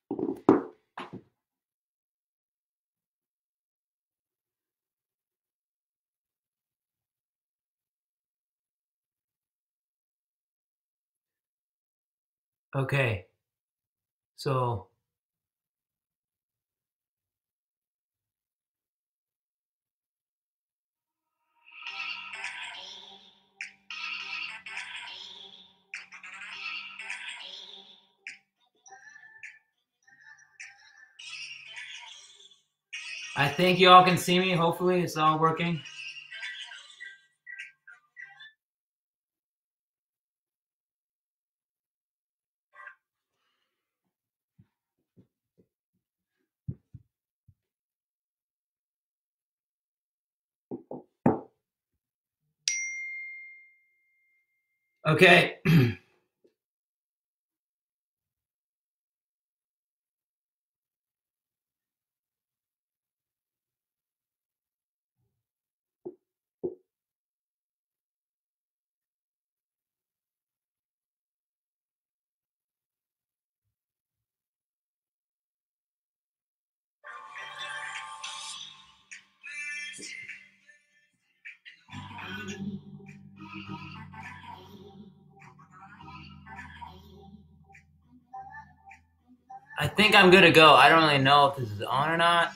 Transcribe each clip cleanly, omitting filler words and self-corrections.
Okay, so I think you all can see me. Hopefully it's all working. Okay. I think I'm good to go. I don't really know if this is on or not.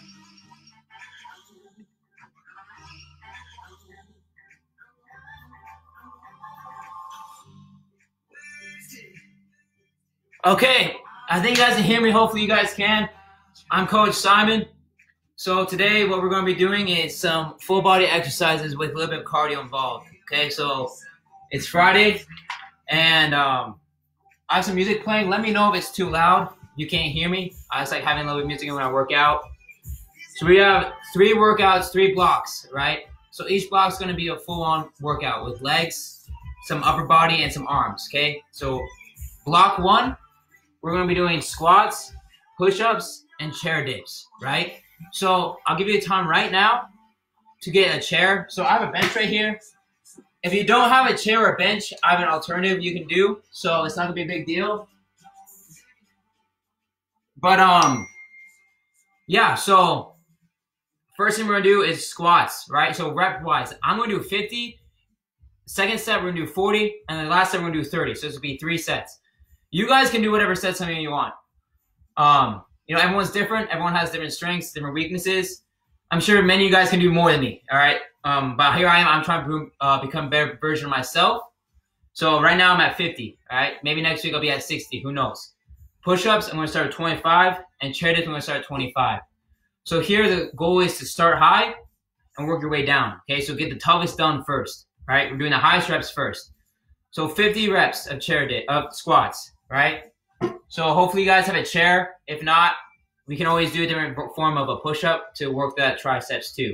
Okay, I think you guys can hear me. Hopefully you guys can. I'm Coach Simon. So today what we're going to be doing is some full body exercises with a little bit of cardio involved. Okay, so it's Friday and I have some music playing. Let me know if it's too loud. You can't hear me. I just like having a little bit of music when I work out. So we have 3 workouts, 3 blocks, right? So each block is going to be a full-on workout with legs, some upper body, and some arms, okay? So block 1, we're going to be doing squats, push-ups, and chair dips, right? So I'll give you a time right now to get a chair. So I have a bench right here. If you don't have a chair or a bench, I have an alternative you can do. So it's not going to be a big deal. But, yeah, so first thing we're going to do is squats, right? So rep-wise, I'm going to do 50. Second set, we're going to do 40. And the last set, we're going to do 30. So this will be 3 sets. You guys can do whatever set something you want. You know, everyone's different. Everyone has different strengths, different weaknesses. I'm sure many of you guys can do more than me, all right? But here I am. I'm trying to become a better version of myself. So right now I'm at 50, all right? Maybe next week I'll be at 60. Who knows? Push-ups, I'm going to start at 25. And chair dips, I'm going to start at 25. So here the goal is to start high and work your way down, okay? So get the toughest done first, right? We're doing the highest reps first. So 50 reps of squats, right? So hopefully you guys have a chair. If not, we can always do a different form of a push-up to work that triceps too.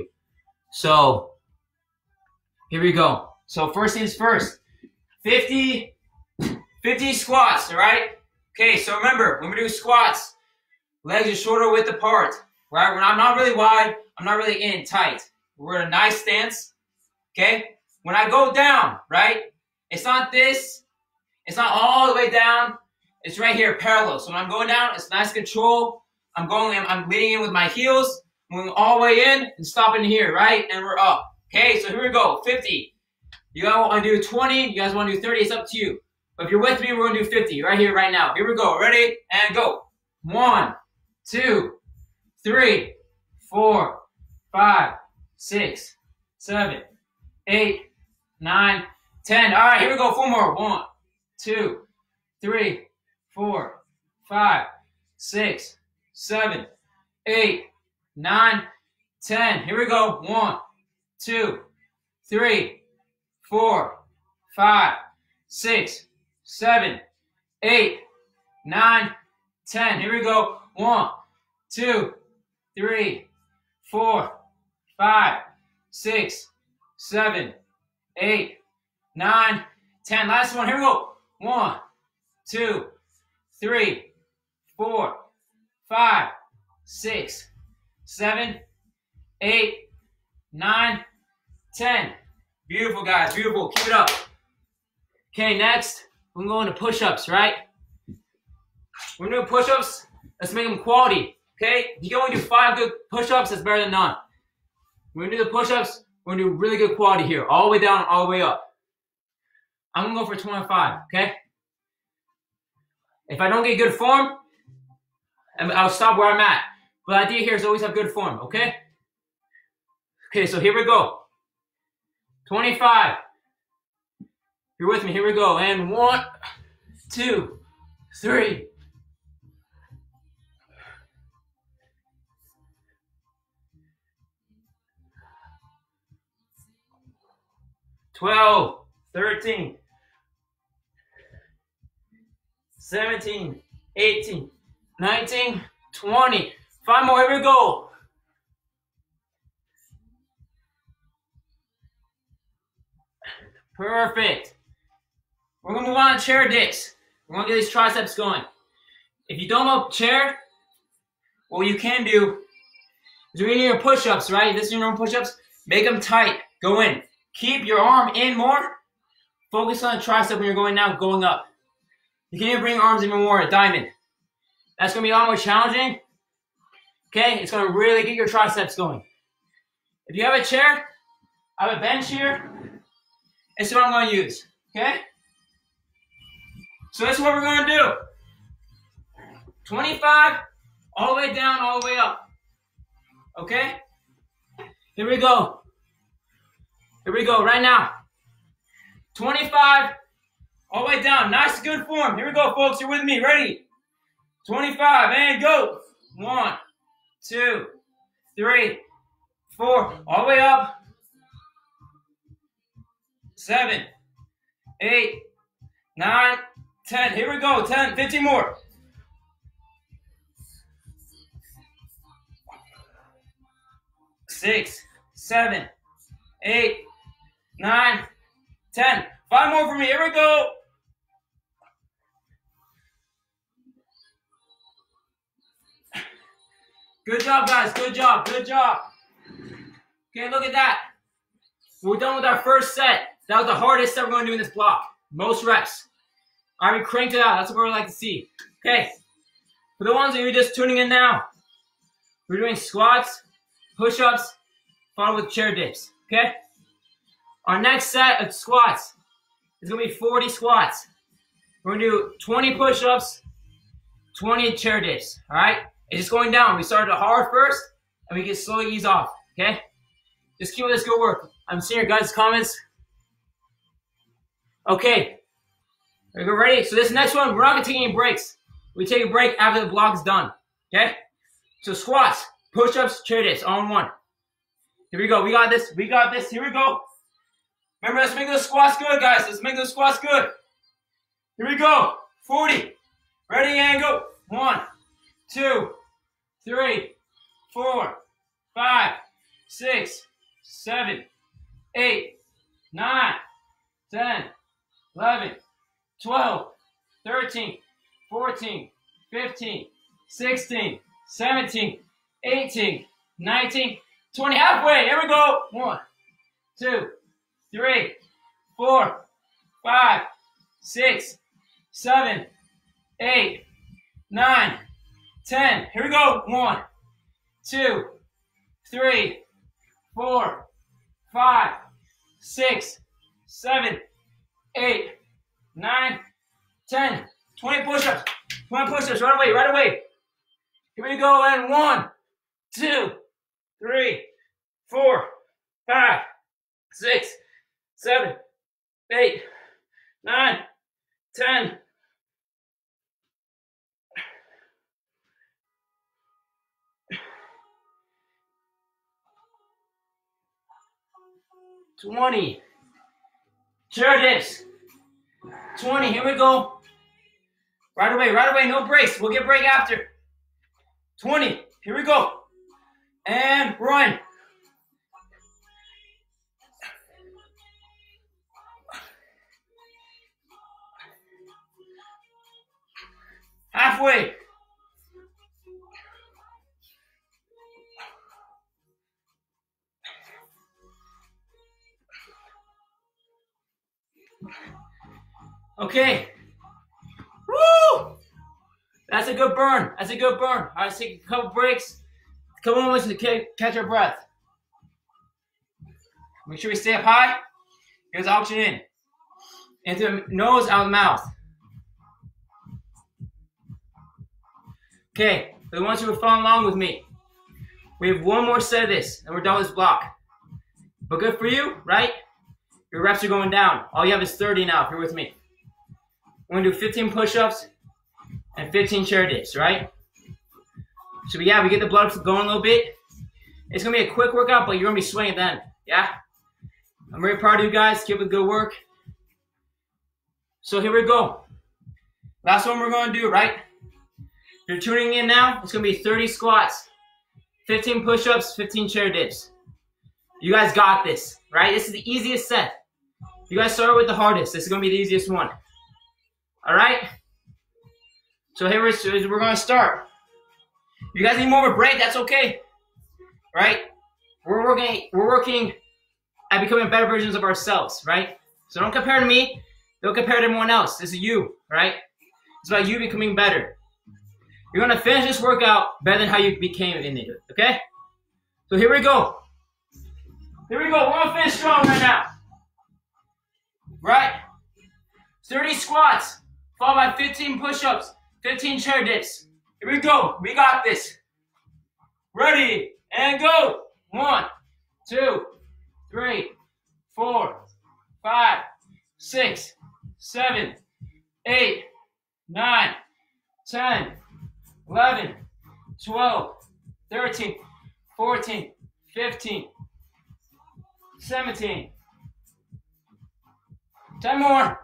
So here we go. So first things first, 50 squats, all right? Okay, so remember, when we do squats, legs are shoulder width apart, right? I'm not really wide. I'm not really in tight. We're in a nice stance, okay? When I go down, right, it's not this. It's not all the way down. It's right here, parallel. So when I'm going down, it's nice control. I'm leaning in with my heels, moving all the way in and stopping here, right? And we're up. Okay, so here we go, 50. You guys want to do 20, you guys want to do 30, it's up to you. But if you're with me, we're going to do 50 right here, right now. Here we go, ready? And go. 1, 2, 3, 4, 5, 6, 7, 8, 9, 10. All right, here we go, 4 more. 1, 2, 3, 4, 5, 6, 7, 8, 9, 10. Here we go. 1, 2, 3, 4, 5, 6, 7, 8, 9, 10. Here we go. 1, 2, 3, 4, 5, 6, 7, 8, 9, 10. Last one. Here we go. 1, 2, 3, 4, 5, 6, 7, 8, 9, 10. Beautiful, guys. Beautiful. Keep it up. Okay, next, we're going to push-ups, right? We're going to do push-ups Let's make them quality, okay? If you can only do 5 good push-ups, that's better than none. We're gonna do the push-ups. We're gonna do really good quality here, all the way down, all the way up. I'm gonna go for 25, okay? If I don't get good form, I'll stop where I'm at. But the idea here is always have good form, okay? Okay, so here we go. 25. You're with me, here we go. And 1, 2, 3. 12, 13, 17, 18, 19, 20. 5 more, here we go. Perfect. We're gonna move on to chair dips. We're gonna get these triceps going. If you don't know chair, what you can do is when you're doing your push-ups, right? This is your normal push-ups. Make them tight. Go in. Keep your arm in more. Focus on the tricep when you're going down, going up. You can even bring your arms even more, a diamond. That's gonna be a lot more challenging. Okay, it's gonna really get your triceps going. If you have a chair, I have a bench here. This is what I'm gonna use, okay? So this is what we're gonna do. 25, all the way down, all the way up. Okay? Here we go. Here we go, right now. 25, all the way down. Nice, good form. Here we go, folks. You're with me. Ready? 25, and go. 1, 2, 3, 4, all the way up. 7, 8, 9, 10. Here we go. 10, 15 more. 6, 7, 8, 9, 10. 5 more for me. Here we go. Good job, guys. Good job. Good job. Okay, look at that. We're done with our first set. That was the hardest set we're going to do in this block. Most reps. All right, we cranked it out. That's what we like to see. Okay. For the ones that you're just tuning in now, we're doing squats, push-ups, followed with chair dips. Okay? Our next set of squats is going to be 40 squats. We're going to do 20 push-ups, 20 chair dips. All right? It's just going down. We started hard first, and we can slowly ease off. Okay? Just keep with this good work. I'm seeing your guys' comments. Okay. Are you ready? So this next one, we're not going to take any breaks. We take a break after the block is done. Okay? So squats, push-ups, chair dips, all in one. Here we go. We got this. We got this. Here we go. Remember, let's make those squats good, guys. Let's make those squats good. Here we go. 40. Ready and go. 1, 2, 3, 4, 5, 6, 7, 8, 9, 10, 11, 12, 13, 14, 15, 16, 17, 18, 19, 20. Halfway. Here we go. 1, 2, 3, 4, 5, 6, 7, 8, 9, 10. Here we go. 1, 2, 3, 4, 5, 6, 7, 8, 9, 10. 20 push-ups. 20 push-ups. Right away. Right away. Here we go. And 1, 2, 3, 4, 5, 6, 7, 8, 9, 10. 20. Chair dips. 20. Here we go. Right away, no breaks. We'll get break after. 20. Here we go. And run. Halfway. Okay. Woo! That's a good burn. That's a good burn. All right, let's take a couple breaks. A couple moments to catch our breath. Make sure we stay up high. Here's oxygen in. Into the nose, out of the mouth. Okay, for the ones who are following along with me, we have one more set of this, and we're done with this block. But good for you, right? Your reps are going down. All you have is 30 now, if you're with me. We're gonna do 15 push-ups and 15 chair dips, right? So we get the blood going a little bit. It's gonna be a quick workout, but you're gonna be sweating then, yeah? I'm very proud of you guys. Keep up good work. So here we go. Last one we're gonna do, right? If you're tuning in now, it's gonna be 30 squats, 15 push-ups, 15 chair dips. You guys got this, right? This is the easiest set. You guys start with the hardest. This is gonna be the easiest one. All right? So here we're gonna start. If you guys need more of a break, that's okay, right? We're working at becoming better versions of ourselves, right? So don't compare to me. Don't compare to anyone else. This is you, right? It's about you becoming better. You're gonna finish this workout better than how you became in it, okay? So here we go. Here we go. We're gonna finish strong right now. Right? 30 squats, followed by 15 push-ups, 15 chair dips. Here we go. We got this. Ready, and go. 1, 2, 3, 4, 5, 6, 7, 8, 9, 10, 11, 12, 13, 14, 15, 17. 10 more.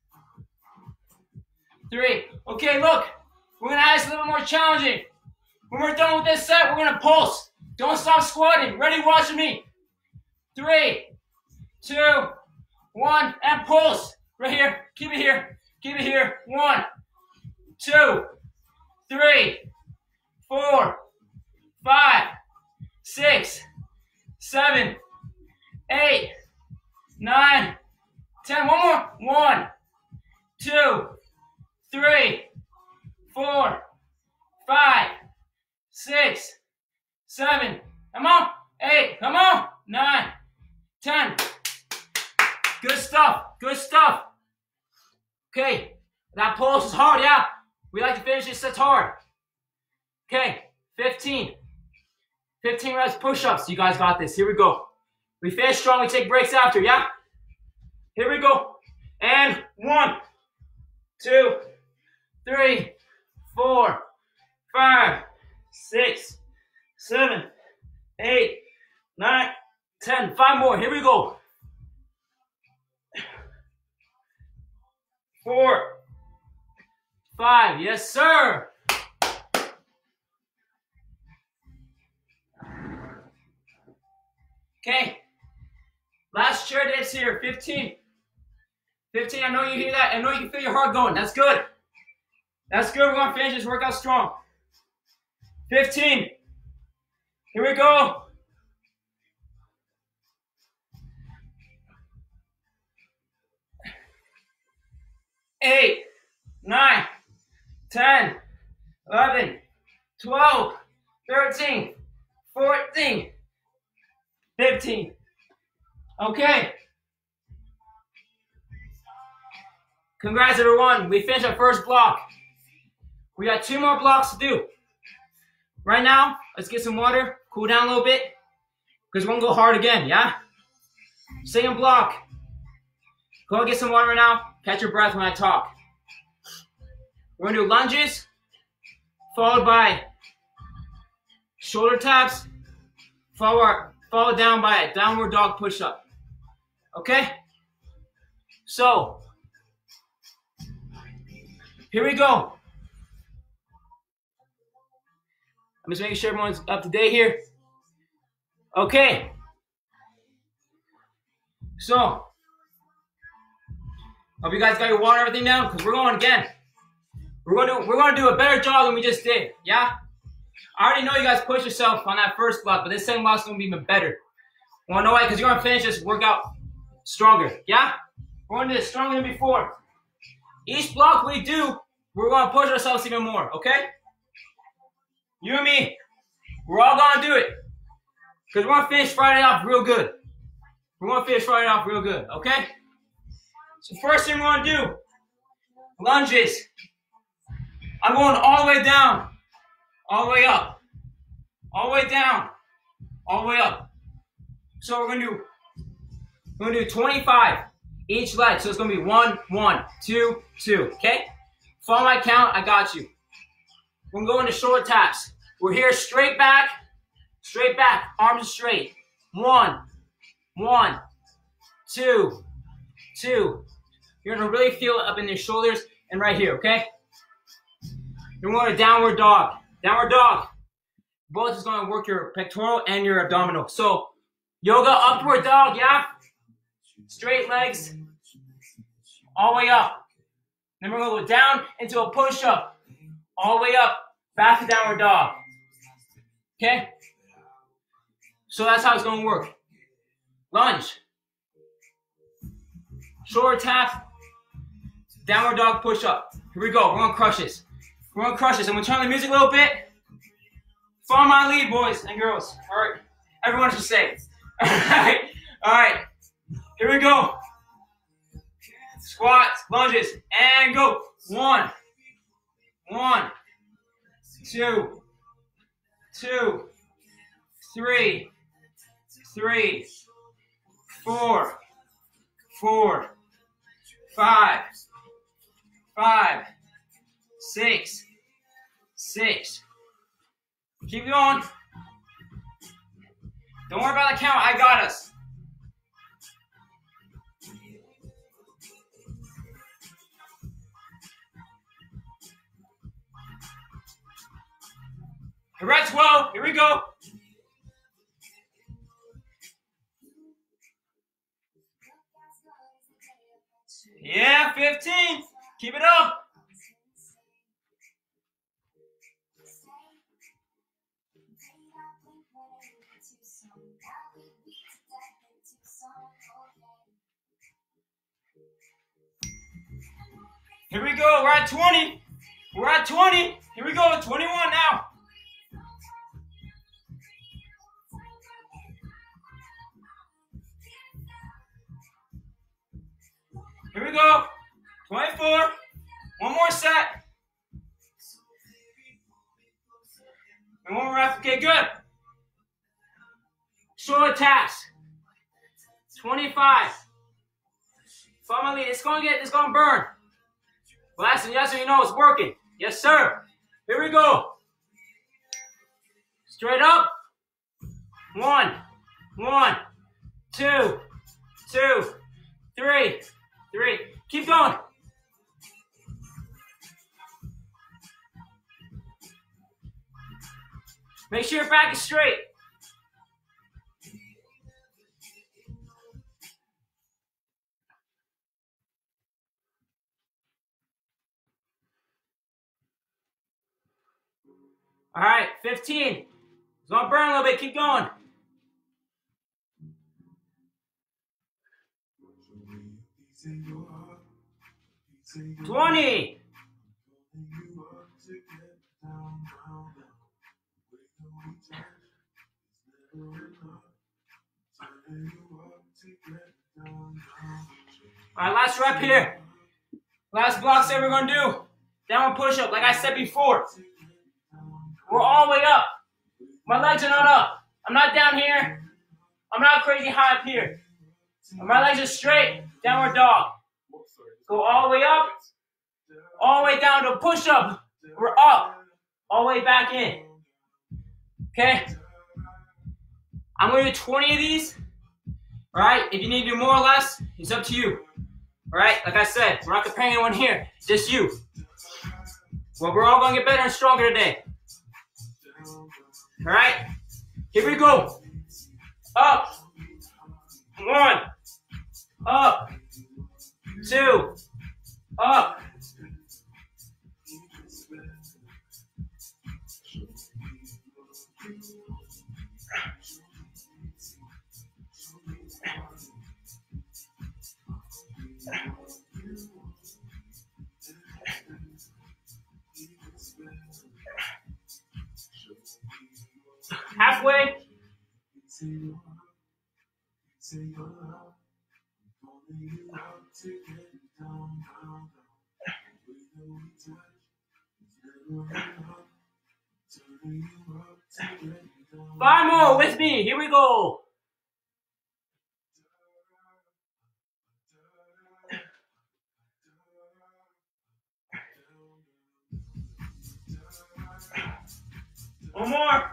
3. Okay, look. We're going to add this a little more challenging. When we're done with this set, we're going to pulse. Don't stop squatting. Ready? Watch me. 3, 2, 1, and pulse. Right here. Keep it here. Keep it here. 1, 2, 3, 4, 5, 6, 7, 8, 9, 10. One more. 1, 2, 3, 4, 5, 6, 7. Come on. 8. Come on. 9, 10. Good stuff. Good stuff. Okay. That pulse is hard, yeah? We like to finish these sets hard. Okay. 15. 15 reps push-ups. You guys got this. Here we go. We finish strong. We take breaks after, yeah? Here we go. And 1, 2, 3, 4, 5, 6, 7, 8, 9, 10. 5 more. Here we go. 4, 5. Yes, sir. Okay. Last chair dips here. 15. 15. I know you hear that. I know you can feel your heart going. That's good. That's good. We're going to finish this workout strong. 15. Here we go. 8, 9, 10, 11, 12, 13, 14, 15. Okay. Congrats, everyone. We finished our first block. We got 2 more blocks to do. Right now, let's get some water, cool down a little bit, because we're going to go hard again, yeah? Second block. Go and get some water right now. Catch your breath when I talk. We're going to do lunges, followed by shoulder taps, followed down by a downward dog push-up. Okay? So, here we go. I'm just making sure everyone's up to date here. Okay. So, hope you guys got your water, everything down, because we're going again. We're going to do a better job than we just did. Yeah? I already know you guys pushed yourself on that first block, but this second block's going to be even better. Want to know why? Because you're going to finish this workout stronger. Yeah? We're going to do it stronger than before. Each block we do we're gonna push ourselves even more, okay? You and me, we're all gonna do it. Because we're gonna finish Friday off real good. We're gonna finish Friday off real good, okay? So first thing we're gonna do, lunges. I'm going all the way down, all the way up, all the way down, all the way up. So we're gonna do 25 each leg. So it's gonna be 1, 1, 2, 2. Okay? Follow my count. I got you. We're gonna go into short taps. We're here straight back, arms straight. 1, 1, 2, 2. You're gonna really feel it up in your shoulders and right here. Okay? You're going to downward dog. Downward dog. Both is going to work your pectoral and your abdominal. So, yoga upward dog, yeah? Straight legs. All the way up. Then we're going to go down into a push-up. All the way up. Back to downward dog. Okay? So that's how it's going to work. Lunge. Shoulder tap. Downward dog push-up. Here we go. We're going to crush this. We're going to crush this. I'm going to turn the music a little bit. Follow my lead, boys and girls. All right. Everyone should say. All right. All right. Here we go. Squats, lunges, and go. 1, 1, 2, 2, 3, 3, 4, 4, 5, 5, 6, 6. Keep going. Don't worry about the count. I got us. We're at 12. Here we go. Yeah, 15. Keep it up. Here we go. We're at 20. We're at 20. Here we go. 21 now. Here we go. 24. One more set. And one more rep. Okay, good. Shoulder taps. 25. Follow my lead. It's gonna burn. Last and yes, so you know it's working. Yes, sir. Here we go. Straight up. 1, 1, 2, 2, 3, 3. Keep going. Make sure your back is straight. All right, 15. It's gonna burn a little bit. Keep going. 20. All right, last rep here. Last block set we're gonna do. Downward push-up, like I said before. We're all the way up. My legs are not up. I'm not down here. I'm not crazy high up here. My legs are straight. Downward dog. Go all the way up. All the way down to push-up. We're up. All the way back in. Okay? I'm going to do 20 of these. All right? If you need to do more or less, it's up to you. All right? Like I said, we're not comparing anyone here. Just you. Well, we're all going to get better and stronger today. All right? Here we go. Up. 1. Up. 2. Up. 3, Five more with me. Here we go. One more.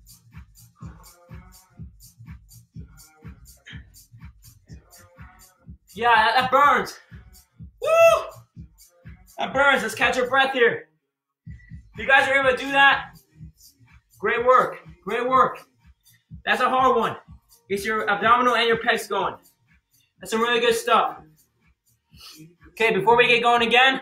Yeah, that burns. Woo! That burns. Let's catch our breath here. If you guys are able to do that, great work. Great work. That's a hard one. Gets your abdominal and your pecs going. That's some really good stuff. Okay, before we get going again,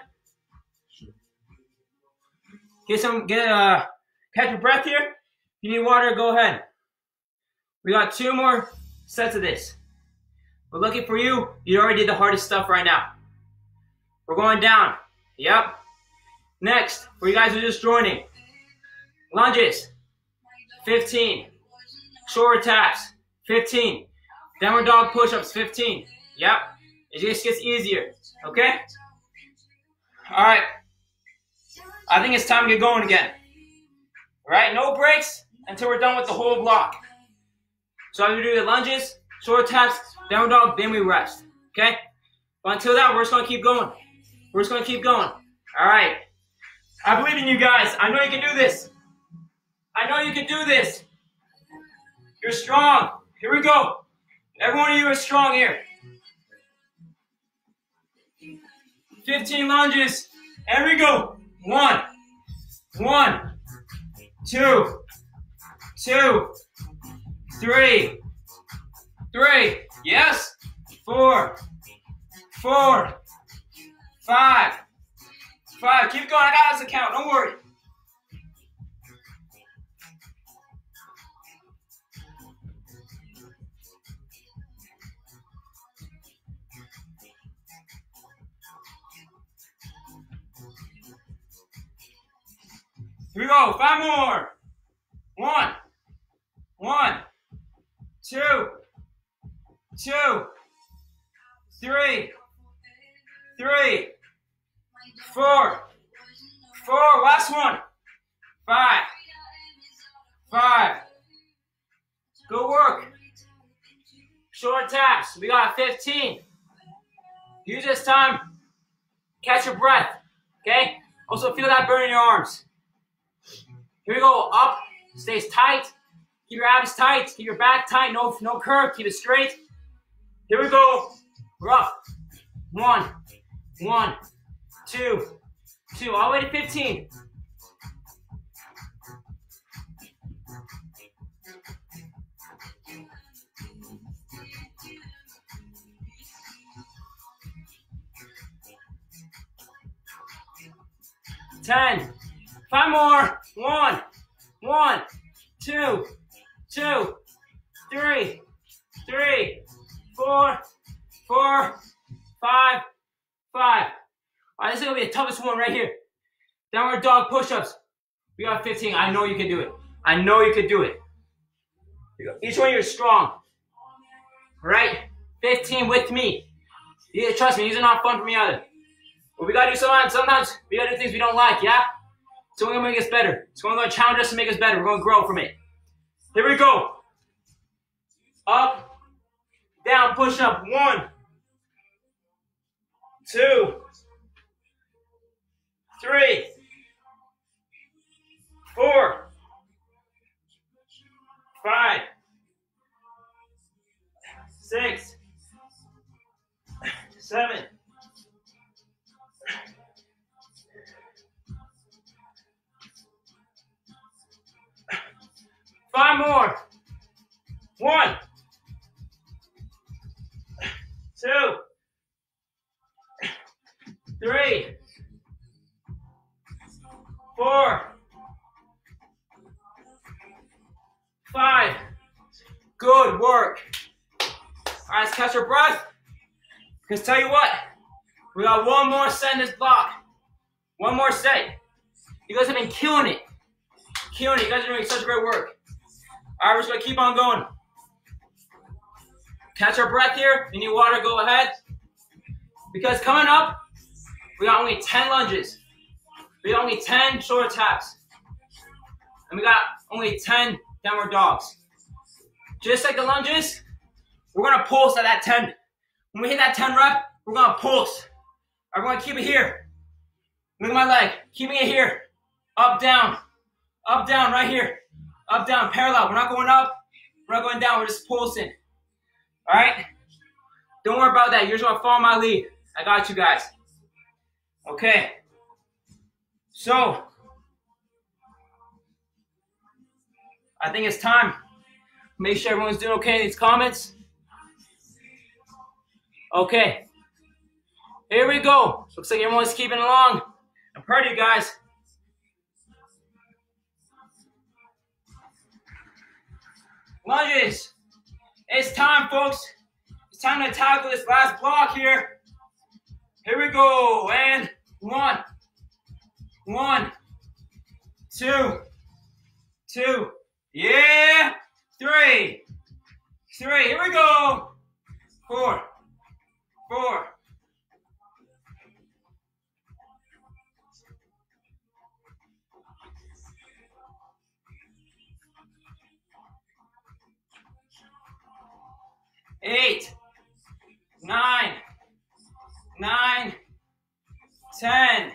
catch your breath here. If you need water, go ahead. We got 2 more sets of this. But lucky for you, you already did the hardest stuff right now. We're going down. Yep. Next, for you guys who are just joining, lunges, 15. Shoulder taps, 15. Downward dog push-ups, 15. Yep. It just gets easier. Okay? All right. I think it's time to get going again. All right? No breaks until we're done with the whole block. So I'm going to do the lunges, shoulder taps, downward dog, then we rest. Okay? But until that, we're just going to keep going. We're just going to keep going. All right. I believe in you guys. I know you can do this. I know you can do this. You're strong. Here we go. Every one of you is strong here. 15 lunges. And we go. 1, 2, 3. Yes. 4, 5. Keep going. I got this count. Don't worry. Here we go. 5 more. 1, 2, 3, 4. Last one. 5. Good work. Shoulder taps. We got 15. Use this time. Catch your breath. Okay? Also feel that burn in your arms. Here we go. Up. Stays tight. Keep your abs tight. Keep your back tight. No curve. Keep it straight. Here we go. We're up. 1, 2. All the way to 15. Ten. 5 more. 1, 2, 3, 4, 5. All right, this is gonna be the toughest one right here. Downward dog push-ups. We got 15. I know you can do it. I know you can do it. Each one of you is strong. All right? 15 with me. Trust me, these are not fun for me either. But we gotta do sometimes we gotta do things we don't like, yeah? It's only gonna make us better. It's only gonna challenge us to make us better. We're gonna grow from it. Here we go. Up, down, push up. 1, 2, 3, 4, 5, 6, 7. 5 more. 1, 2, 3, 4, 5. Good work. All right, let's catch our breath. Because tell you what, we got one more set in this block. One more set. You guys have been killing it. You guys are doing such great work. All right, we're just going to keep on going. Catch our breath here. If you need water, go ahead. Because coming up, we got only 10 lunges. We got only 10 shoulder taps. And we got only 10 downward dogs. Just like the lunges, we're gonna pulse at that 10. When we hit that 10 rep, we're gonna pulse. I'm gonna keep it here. Look at my leg, keeping it here. Up, down, right here. Up, down, parallel. We're not going up, we're not going down, we're just pulsing. All right? Don't worry about that. You're just gonna follow my lead. I got you guys. Okay. So, I think it's time. Make sure everyone's doing okay in these comments. Okay. Here we go. Looks like everyone's keeping along. I'm proud of you guys. Lunges. It's time, folks. It's time to tackle this last block here. Here we go. And 1, 2, yeah, 3, here we go, 4, 8, 9, 10.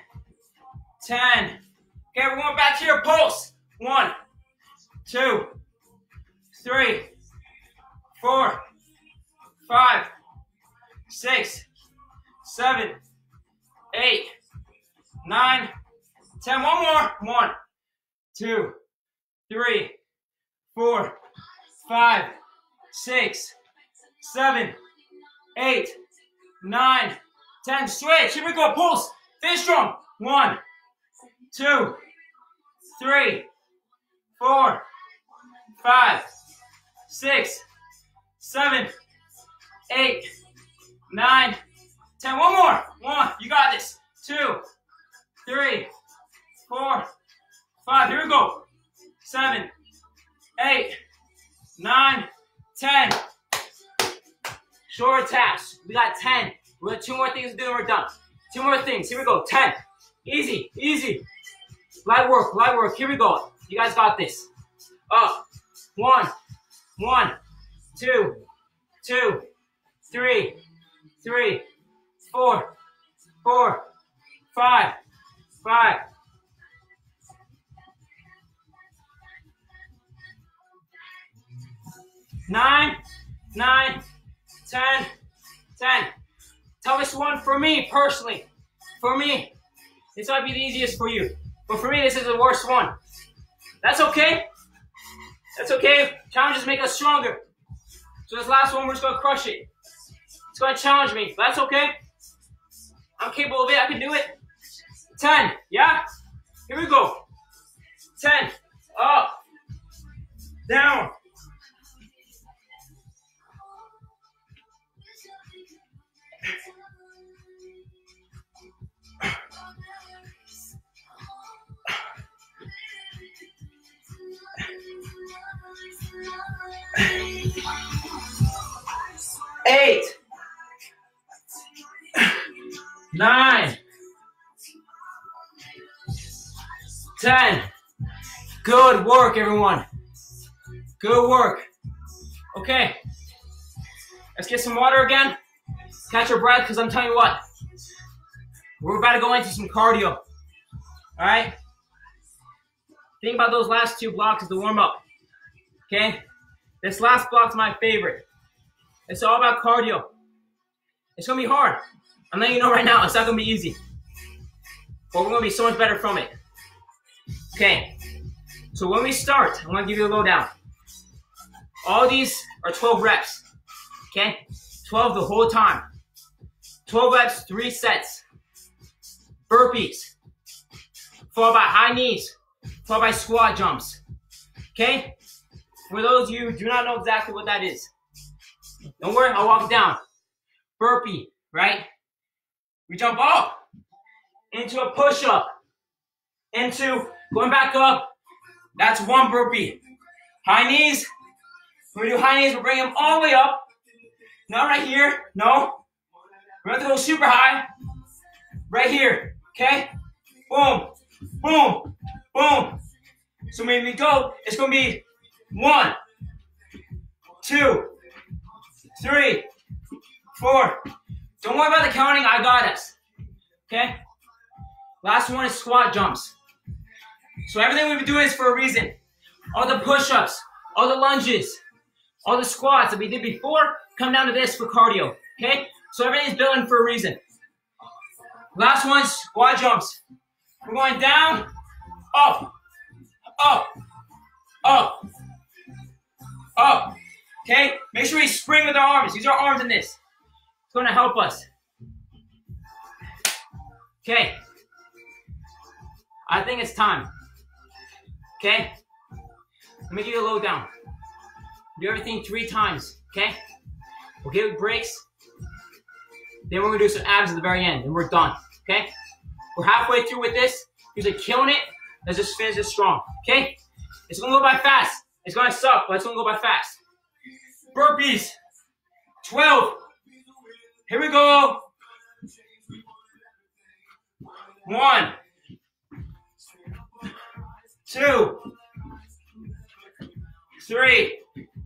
Okay, we're going back to your pulse. 1, 2, 3, 4, 5, 6, 7, 8, 9, 10. One more. 1, 2, 3, 4, 5, 6, 7, 8, 9, 10. Switch. Here we go. Pulse. Finish strong. 1, 2, 3, 4, 5, 6, 7, 8, 9, 10. One more. 1. You got this. 2, 3, 4, 5. Here we go. 7, 8, 9, 10. Shoulder taps. We got 10. We got 2 more things to do and we're done. 2 more things. Here we go. 10. Easy. Light work. Here we go. You guys got this. Up. 1, 2, 3, 4, 5. 9, 10. Toughest one for me, personally. For me, this might be the easiest for you. But for me, this is the worst one. That's okay. Challenges make us stronger. So this last one, we're just going to crush it. It's going to challenge me. But that's okay. I'm capable of it. I can do it. 10. Yeah? Here we go. 10. Up. Down. Eight, 9, 10. Good work, everyone. Good work. Okay. Let's get some water again. Catch your breath, because I'm telling you what. We're about to go into some cardio. Alright? Think about those last 2 blocks as the warm-up. Okay? This last block's my favorite. It's all about cardio. It's going to be hard. I'm letting you know right now, it's not going to be easy. But we're going to be so much better from it. Okay. So when we start, I'm going to give you a lowdown. All these are 12 reps. Okay? 12 the whole time. 12 reps, 3 sets. Burpees. Followed by high knees. Followed by squat jumps. Okay? For those of you who do not know exactly what that is, don't worry, I'll walk it down. Burpee, right? We jump up into a push-up, into going back up. That's 1 burpee. High knees. When we do high knees, we'll bring them all the way up. Not right here. No. We're going to go super high. Right here. Okay? Boom. Boom, boom. So when we go, it's going to be 1, 2, 3, 4. Don't worry about the counting. I got us. Okay? Last one is squat jumps. So everything we've been doing is for a reason. All the push-ups, all the lunges, all the squats that we did before, come down to this for cardio. Okay? So everything's built in for a reason. Last one's squat jumps. We're going down, up, up, up, up. Okay? Make sure we spring with our arms. Use our arms in this. It's going to help us. Okay. I think it's time. Okay? Let me give you a lowdown. Do everything 3 times. Okay? We'll give breaks. Then we're going to do some abs at the very end. And we're done. Okay? We're halfway through with this. You're killing it. Let's just finish this strong. Okay? It's going to go by fast. It's going to suck, but it's going to go by fast. Burpees. 12. Here we go. 1, 2, 3,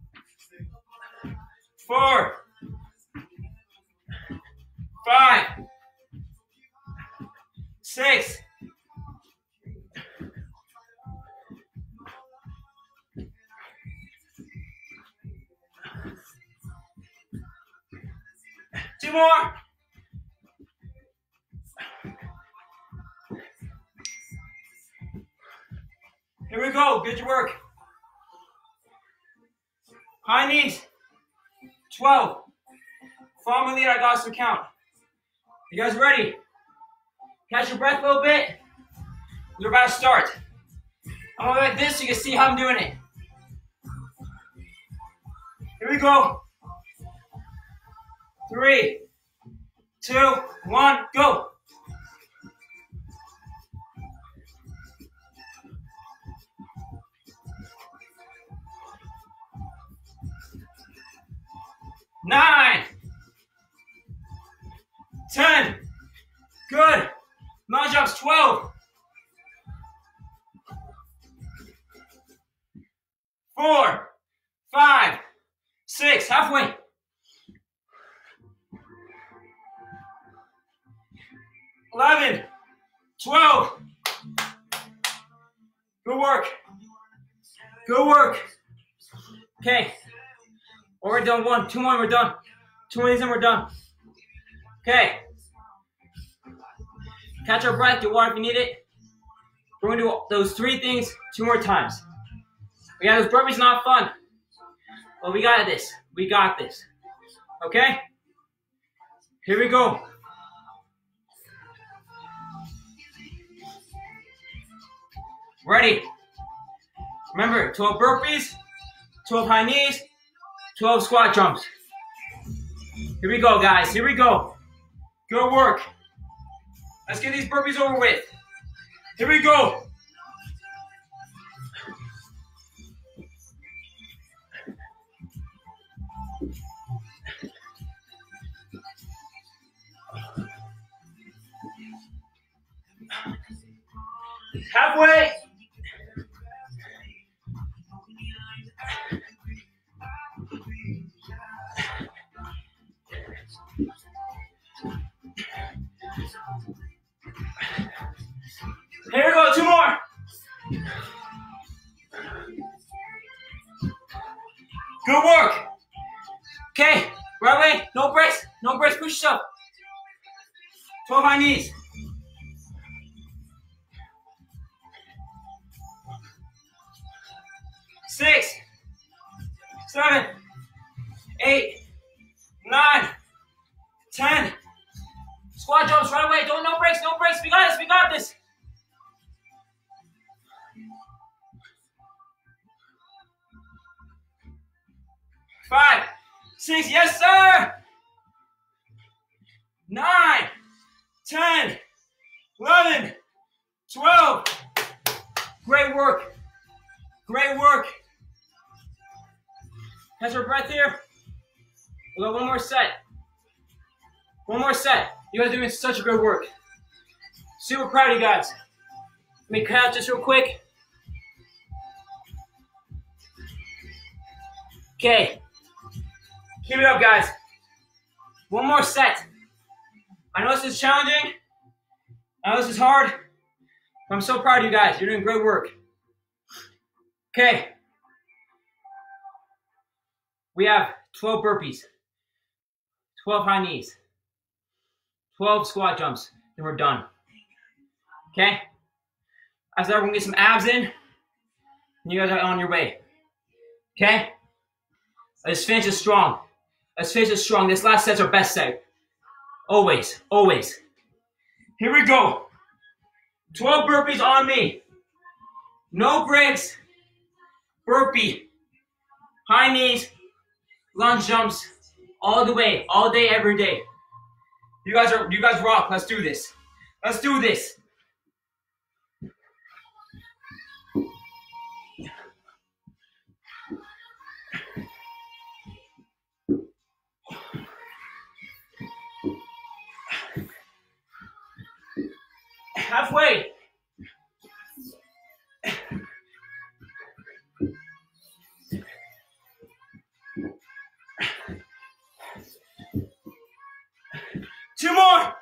4, 5, 6, 2 more. Here we go. Good work. High knees. 12. Follow my lead. I got some count. You guys ready? Catch your breath a little bit. We're about to start. I'm going like this so you can see how I'm doing it. Here we go. 3, 2, 1, go. Nine, 10, good. Mountain jumps, 12. 4, 5, 6, halfway. 11, 12. Good work. Good work. Okay. We're done. 1, 2 more, we're done. 2 more and we're done. Okay. Catch our breath, get water if you need it. We're gonna do those 3 things 2 more times. Yeah, those burpees not fun. But we got this. We got this. Okay? Here we go. Ready? Remember, 12 burpees, 12 high knees, 12 squat jumps. Here we go, guys. Here we go. Good work. Let's get these burpees over with. Here we go. Halfway. Here we go, 2 more. Good work. Okay, right way, no breaks, push yourself. 12 high knees. 6, 7, 8, 9, 10. Squat jumps right away. No breaks. We got this. Five, 6, yes sir. 9, 10, 11, 12. Great work. Catch our breath here. We'll go one more set. You guys are doing such a good work. Super proud of you guys. Let me count just real quick. Okay. Keep it up, guys. One more set. I know this is challenging. I know this is hard. But I'm so proud of you guys. You're doing great work. Okay. We have 12 burpees, 12 high knees, 12 squat jumps, then we're done. Okay? After that, we're gonna get some abs in, and you guys are on your way. Okay? Let's finish it strong. Let's finish it strong. This last set's our best set. Always, always. Here we go. 12 burpees on me. No breaks. Burpee. High knees. Lunge jumps. All the way. All day, every day. You guys rock. Let's do this. Let's do this. Halfway. Two more.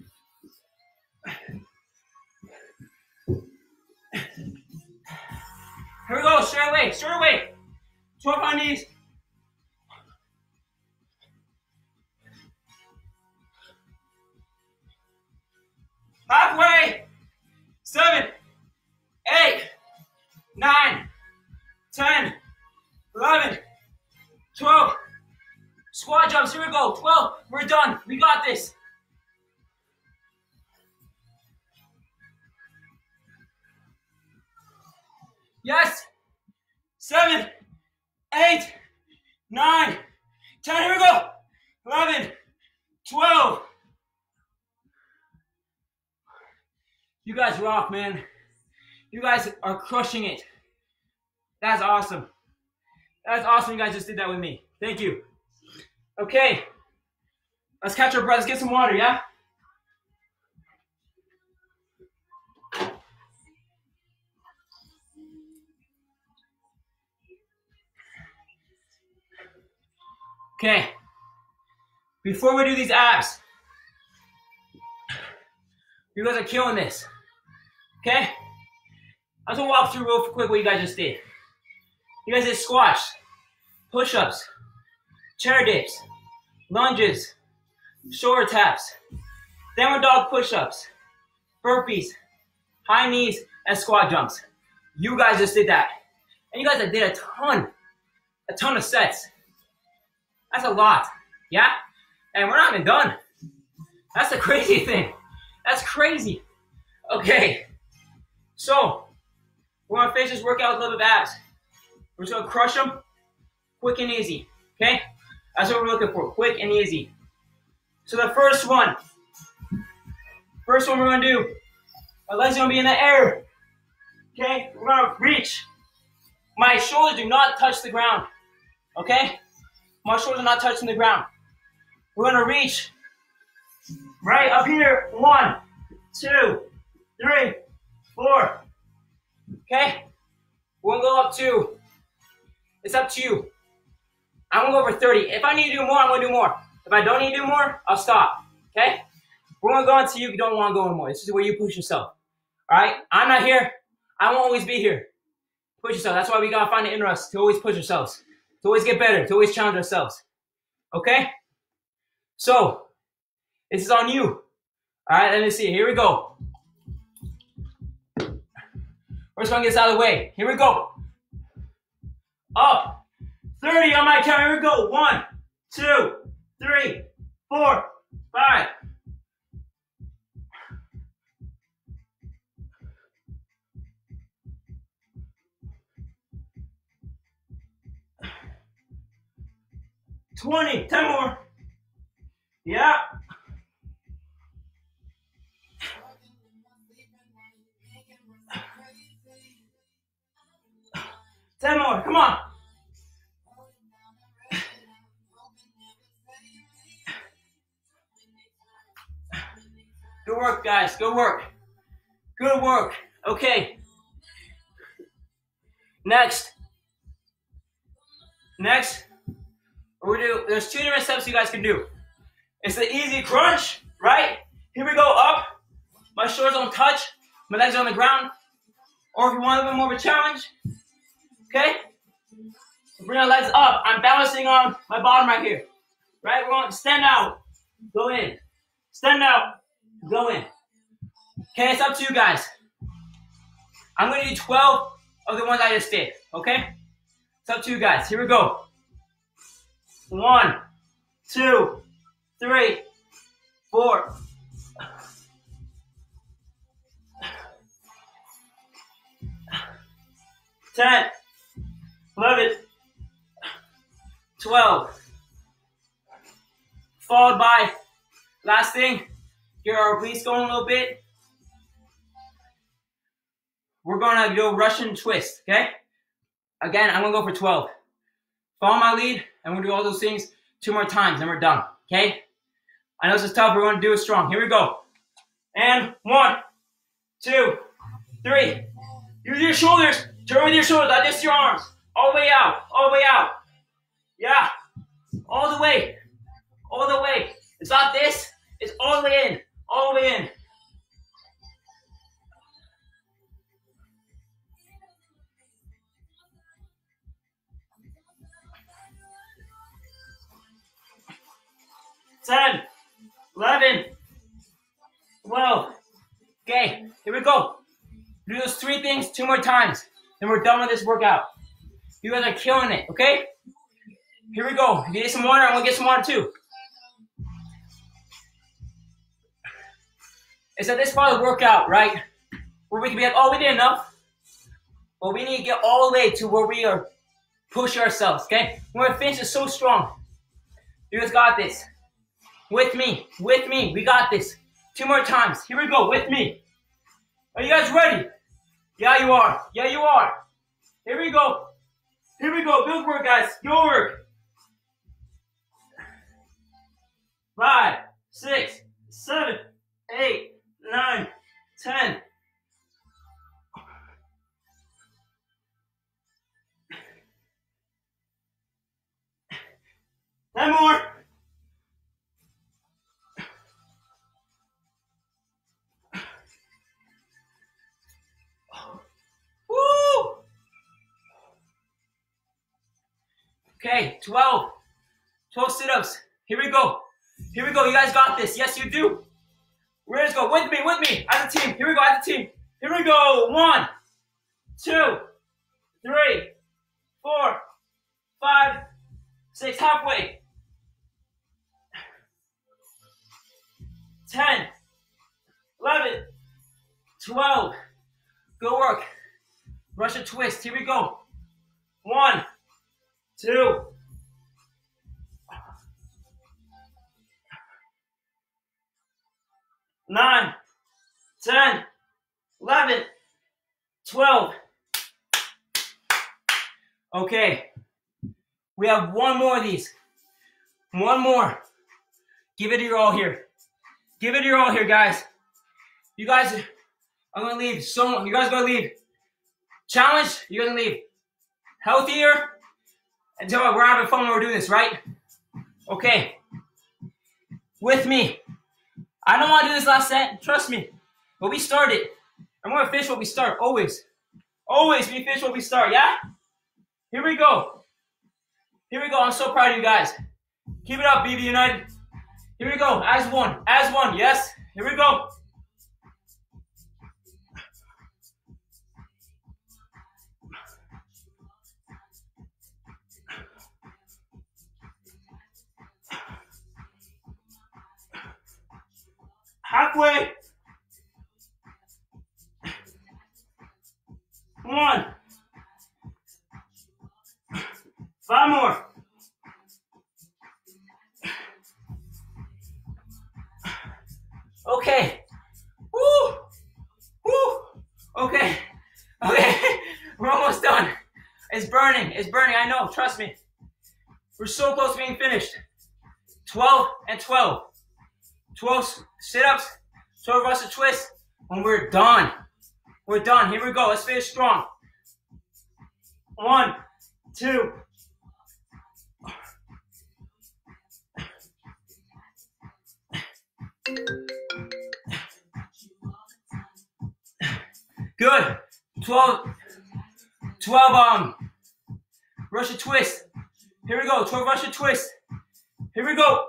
Here we go, straight away, straight away. 12 on knees. Halfway. 7, 8, 9, 10, 11, 12. Squat jumps, here we go. 12, we're done. We got this. Yes. 7, 8, 9, 10, here we go. 11, 12. You guys rock, man. You guys are crushing it. That's awesome. That's awesome you guys just did that with me. Thank you. Okay. Let's catch our breath. Let's get some water, yeah? Okay. Before we do these abs, you guys are killing this. Okay? I just want to walk through real quick what you guys just did. You guys did squats, push-ups, chair dips, lunges, shoulder taps, downward dog push-ups, burpees, high knees, and squat jumps. You guys just did that. And you guys did a ton of sets. That's a lot, yeah? And we're not even done. That's the crazy thing. That's crazy. Okay, so we're gonna finish this workout with a little bit of abs. We're just gonna crush them quick and easy, okay? That's what we're looking for, quick and easy. So the first one we're gonna do, our legs are gonna be in the air, okay? We're gonna reach. My shoulders do not touch the ground, okay? My shoulders are not touching the ground. We're gonna reach right up here. 1, 2, 3, 4. Okay? We're gonna go up to, it's up to you. I'm gonna go over 30. If I need to do more, I'm gonna do more. If I don't need to do more, I'll stop. Okay? We're gonna go until you don't wanna go anymore. This is where you push yourself. Alright? I'm not here. I won't always be here. Push yourself. That's why we gotta find it in us to always push ourselves. To always get better. To always challenge ourselves. Okay? So, this is on you. Alright, let me see. Here we go. We're just gonna get this out of the way. Here we go. Up. 30 on my count. Here we go. 1, 2, 3, 4, 5. $20. 10 more. Yeah. 10 more. Come on. Good work, guys. Good work. Good work. Okay. Next, we're gonna do, there's 2 different steps you guys can do. It's the easy crunch, right? Here we go, up. My shoulders don't touch, my legs are on the ground. Or if you want a little bit more of a challenge, okay? Bring our legs up. I'm balancing on my bottom right here. Right? We're going to stand out, go in. Stand out, go in. Okay, it's up to you guys. I'm going to do 12 of the ones I just did, okay? It's up to you guys. Here we go. 1, 2, 3, 4. 10, 11, 12. Followed by, last thing, get our obliques going a little bit. We're going to do a Russian twist, okay? Again, I'm going to go for 12. Follow my lead, and we're going to do all those things 2 more times, and we're done, okay? I know this is tough, we're going to do it strong. Here we go. And 1, 2, 3. Use your shoulders. Turn with your shoulders, not just your arms. All the way out, all the way out. Yeah, all the way, all the way. It's not this, it's all the way in, all the way in. Ten, 11, 12. Okay, here we go. Do those 3 things 2 more times. Then we're done with this workout. You guys are killing it, okay? Here we go. If you need some water, I'm going to get some water too. It's at this part of the workout, right? Where we can be like, oh, we did enough. But we need to get all the way to where we are pushing ourselves, okay? We're going to finish it so strong. You guys got this. With me, we got this. 2 more times. Here we go, with me. Are you guys ready? Yeah, you are. Yeah, you are. Here we go. Here we go. Good work, guys. Good work. 5, 6, 7, 8, 9, 10. Ten more. Woo! Okay, 12. 12 sit-ups. Here we go. Here we go. You guys got this. Yes, you do. We're gonna go with me, as a team. Here we go, as a team. Here we go. 1, 2, 3, 4, 5, 6. Halfway. 10, 11, 12. Good work. Russian twist. Here we go. 1, 2. 9, 10, 11, 12. Okay. We have 1 more of these. 1 more. Give it your all here. Give it your all here, guys. You guys are going to leave so, you guys are going to leave challenged. You're going to leave healthier until we're having fun when we're doing this, right? Okay. With me. I don't want to do this last set. Trust me. But we started. I'm going to finish what we start. Always. Always we finish what we start, yeah? Here we go. Here we go. I'm so proud of you guys. Keep it up, BB United. Here we go. As one. As one. Yes. Here we go. Halfway. 1. 5 more. Okay. Woo! Woo! Okay. Okay. We're almost done. It's burning. It's burning. I know. Trust me. We're so close to being finished. 12 and 12. 12 sit-ups, 12 Russian twists, and we're done. We're done. Here we go. Let's finish strong. 1, 2. Good. 12 Russian twist. Here we go. 12 Russian twist. Here we go.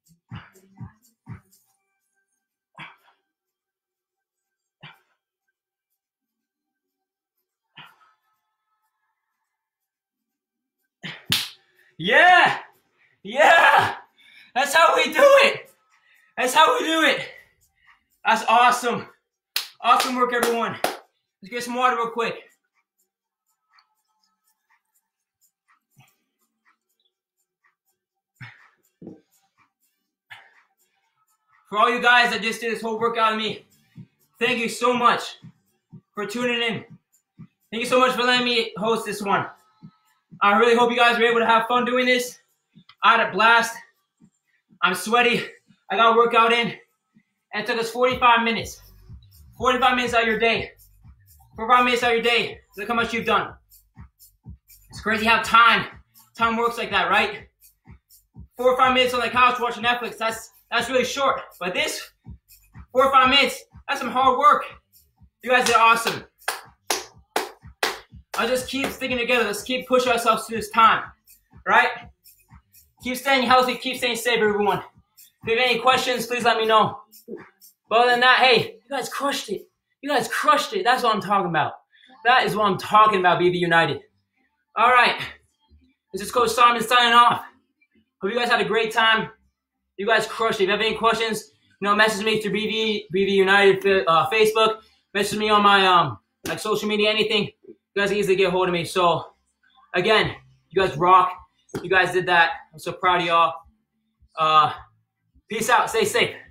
Yeah. Yeah. That's how we do it. That's how we do it. That's awesome. Awesome work, everyone. Let's get some water real quick. For all you guys that just did this whole workout with me, thank you so much for tuning in. Thank you so much for letting me host this one. I really hope you guys were able to have fun doing this. I had a blast. I'm sweaty. I got a workout in. And it took us 45 minutes. 45 minutes out of your day. 45 minutes out of your day. Look how much you've done. It's crazy how time works like that, right? 4 or 5 minutes on the couch watching Netflix, that's really short. But this, 4 or 5 minutes, that's some hard work. You guys did awesome. I'll just keep sticking together. Let's keep pushing ourselves through this time, right? Keep staying healthy. Keep staying safe, everyone. If you have any questions, please let me know. But other than that, hey, you guys crushed it. You guys crushed it. That's what I'm talking about. That is what I'm talking about, BB United. All right. This is Coach Simon signing off. Hope you guys had a great time. You guys crushed it. If you have any questions, message me through BB United Facebook. Message me on my like social media, anything. You guys can easily get a hold of me. So, again, you guys rock. You guys did that. I'm so proud of y'all. Peace out. Stay safe.